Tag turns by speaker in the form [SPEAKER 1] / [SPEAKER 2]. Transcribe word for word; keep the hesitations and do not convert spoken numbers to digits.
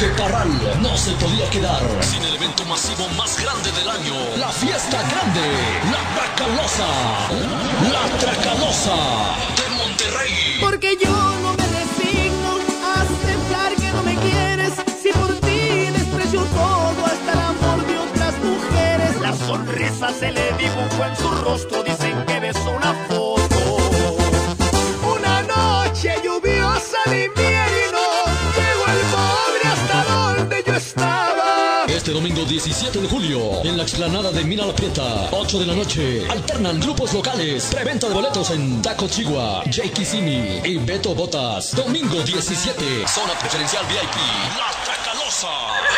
[SPEAKER 1] que Parral no se podía quedar sin el evento masivo más grande del año. La fiesta grande, la Tracalosa, la Tracalosa de Monterrey.
[SPEAKER 2] Porque yo no me resigno a aceptar que no me quieres. Si por ti desprecio todo, hasta el amor de otras mujeres. La sonrisa se le dibujó en su rostro, dicen que besó una foto. Una noche lluviosa de invierno, llegó el pobre hasta donde yo estaba.
[SPEAKER 1] Este domingo diecisiete de julio, en la explanada de Mina La Prieta, ocho de la noche, alternan grupos locales, preventa de boletos en Taco Chigua, Jake Simi y Beto Botas. Domingo diecisiete, zona preferencial V I P, La Tracalosa.